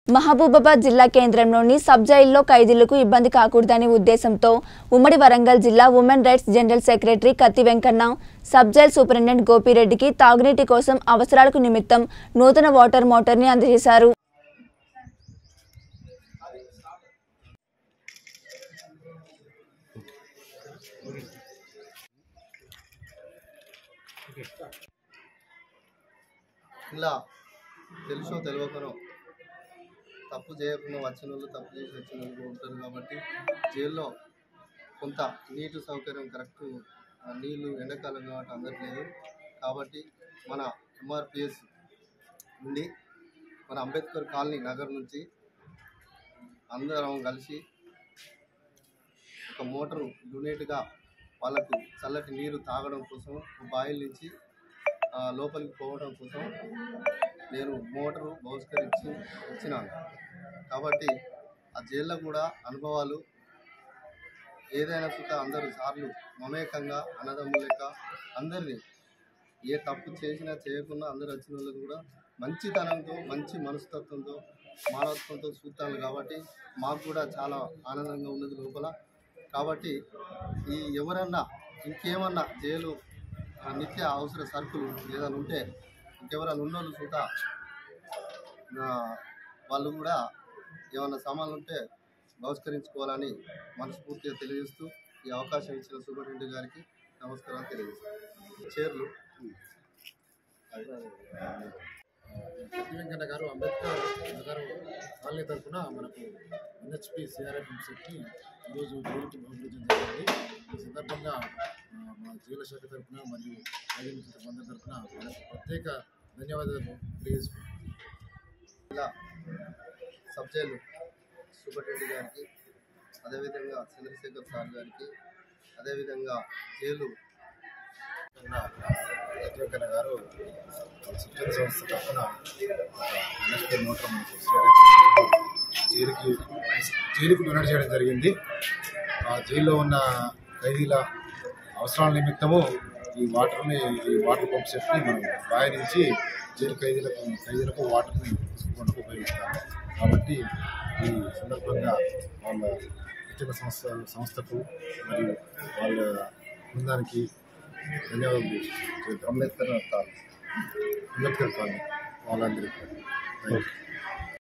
మహబూబాబాద్ జిల్లా కేంద్రంలోని సబ్ జైల్లో ఖైదీలకు ఇబ్బంది కాకూడదనే ఉద్దేశంతో ఉమ్మడి వరంగల్ జిల్లా women rights general secretary Katti Venkanna sub jail superintendent గోపిరెడ్డికి తాగునీటి కోసం అవసరాలకు నిమిత్తం నూతన వాటర్ మోటార్ని అందజేశారు. ఇలా తెలుసో తెలియకనో తప్పు చేయకుండా వచ్చిన వాళ్ళు తప్పు చేసి వచ్చిన వాళ్ళు ఉంటారు కాబట్టి జైల్లో కొంత నీటి సౌకర్యం కరెక్ట్ నీళ్ళు ఎండాకాలం కాబట్టి అందట్లేదు. కాబట్టి మన ఎంఆర్పిఎస్ నుండి మన అంబేద్కర్ కాలనీ నగర్ నుంచి అందరం కలిసి ఒక మోటారు యూనిట్గా వాళ్ళకు చల్లటి నీరు తాగడం కోసం బాయిల్ నుంచి లోపలికి పోవడం కోసం నేను మోటారు బహుష్కరించి ఇచ్చినాను. కాబట్టి ఆ జైల్లో కూడా అనుభవాలు ఏదైనా కూడా అందరూ సార్లు మమేకంగా అన్నదమ్ముల లెక్క అందరినీ ఏ తప్పు చేసినా చేయకుండా అందరు వచ్చిన వాళ్ళకి కూడా మంచితనంతో మంచి మనస్తత్వంతో మానవత్వంతో చూస్తాను. కాబట్టి మాకు కూడా చాలా ఆనందంగా ఉన్నది లోపల. కాబట్టి ఈ ఎవరన్నా ఇంకేమన్నా జైలు నిత్య అవసర సరుకులు ఏదైనా ఉంటే ఇంకెవరైనా ఉన్నోళ్ళు చూతా వాళ్ళు కూడా ఏమన్నా సామాన్లు ఉంటే బహిష్కరించుకోవాలని మనస్ఫూర్తిగా తెలియజేస్తూ ఈ అవకాశం ఇచ్చిన సూపరింటెండెంట్ గారికి నమస్కారాలు తెలియజేస్తాను. చైర్లు వెంకన్న గారు అంబేద్కర్ నగర్ కాలనీ తరఫున మనకు ఎన్హెచ్పి సిఆర్ఎఫ్ ఎంసెట్ని ఈరోజు జైలుకి పంపించడం జరిగింది. ఈ సందర్భంగా మా జైలు శాఖ తరఫున మరియు ఐదు అందరి తరఫున మనకు ప్రత్యేక ధన్యవాదాలు తెలియజేసుకుంటున్నాం. ఇలా సబ్ జైలు సూపరింటెండెంట్ గారికి, అదేవిధంగా చంద్రశేఖర్ సార్ గారికి, అదేవిధంగా జైలు వెంకన్న గారు శిక్షణ సంస్థ తరఫున ఎన్ఎస్పీ మోటార్ జైలుకు డొనేట్ చేయడం జరిగింది. ఆ జైల్లో ఉన్న ఖైదీల అవసరాల నిమిత్తము ఈ వాటర్ పంప్ సెట్ని మనం బావి నుంచి జైలు ఖైదీలకు వాటర్ని తీసుకుంటూ ఉపయోగిస్తాము. కాబట్టి ఈ సందర్భంగా వాళ్ళ శిక్షణ సంస్థకు మరియు వాళ్ళ బృందానికి ధన్యవాదాలు. అంబేద్కర్ కాలనీ వాళ్ళందరికీ